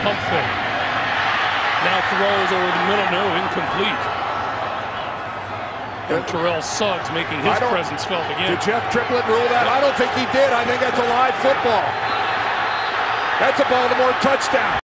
pump fake. Now throws over the middle, no, incomplete. And Terrell Suggs making his presence felt again. Did Jeff Triplett rule that? I don't think he did. I think that's a live football. That's a Baltimore touchdown.